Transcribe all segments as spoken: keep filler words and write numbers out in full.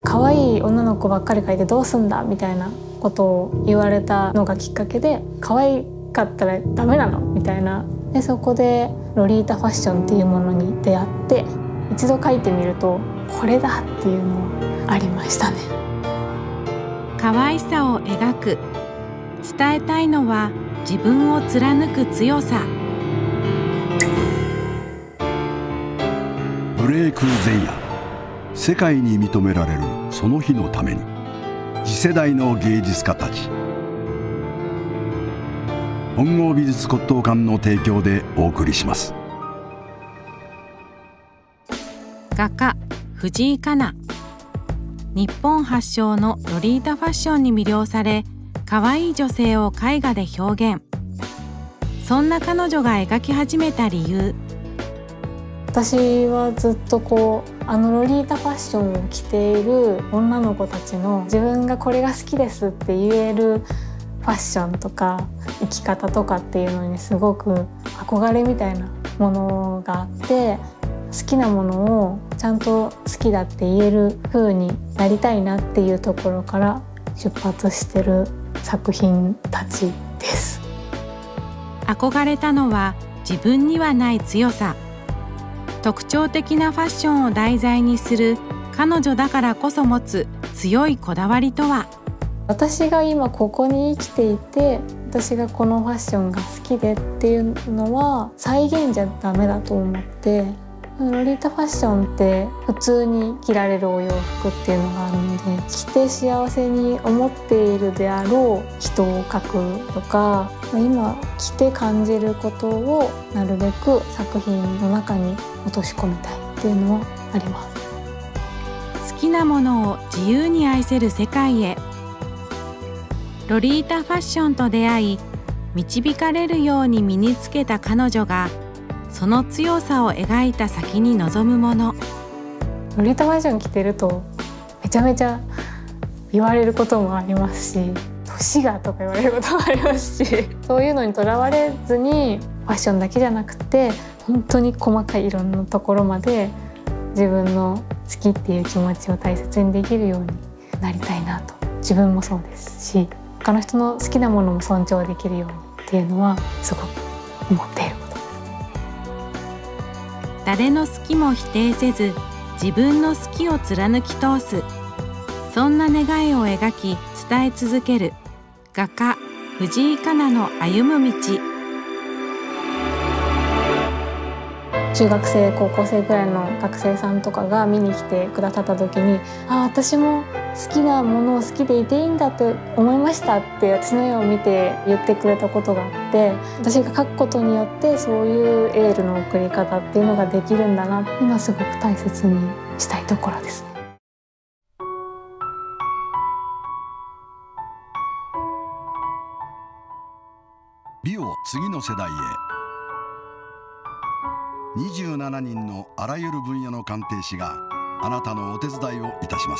可愛い女の子ばっかり描いてどうすんだみたいなことを言われたのがきっかけで、可愛かったらダメなのみたいな。でそこでロリータファッションっていうものに出会って、一度描いてみるとこれだっていうのありましたね。 可愛さを描く、伝えたいのは自分を貫く強さ。 ブレイク前夜、世界に認められるその日のために、次世代の芸術家たち。本郷美術骨董館の提供でお送りします。 画家藤井香奈。日本発祥のロリータファッションに魅了され、可愛い女性を絵画で表現。そんな彼女が描き始めた理由。 私はずっとこうあのロリータファッションを着ている女の子たちの、自分がこれが好きですって言えるファッションとか生き方とかっていうのにすごく憧れみたいなものがあって、好きなものをちゃんと好きだって言える風になりたいなっていうところから出発してる作品たちです。 憧れたのは自分にはない強さ。特徴的なファッションを題材にする彼女だからこそ持つ強いこだわりとは。 私が今ここに生きていて、私がこのファッションが好きでっていうのは再現じゃダメだと思って、ロリータファッションって普通に着られるお洋服っていうのがあるので、着て幸せに思っているであろう人を描くとか、今着て感じることをなるべく作品の中に落とし込みたいっていうのはあります。 好きなものを自由に愛せる世界へ。ロリータファッションと出会い、導かれるように身につけた彼女が、その強さを描いた先に望むもの。 ロリータファッション着てるとめちゃめちゃ言われることもありますし、年がとか言われることもありますし、そういうのにとらわれずにファッションだけじゃなくて、本当に細かいいろんなところまで自分の好きっていう気持ちを大切にできるようになりたいなと。自分もそうですし、他の人の好きなものも尊重できるようにっていうのはすごく思っていることです。 誰の好きも否定せず、自分の好きを貫き通す、そんな願いを描き伝え続ける画家藤井香奈の歩む道。 中学生高校生くらいの学生さんとかが見に来てくださった時に、あ、私も好きなものを好きでいていいんだと思いましたって私の絵を見て言ってくれたことがあって、私が描くことによってそういうエールの送り方っていうのができるんだなっていうのはすごく大切にしたいところですね。 美を次の世代へ。にじゅうななにんのあらゆる分野の鑑定士があなたのお手伝いをいたします。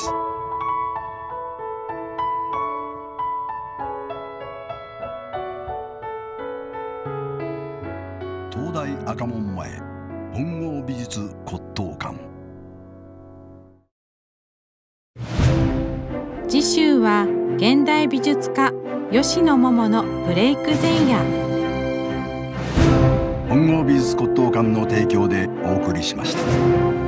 東大赤門前本郷美術骨董館。 次週は現代美術家吉野桃のブレイク前夜。 本郷美術骨董館の提供でお送りしました。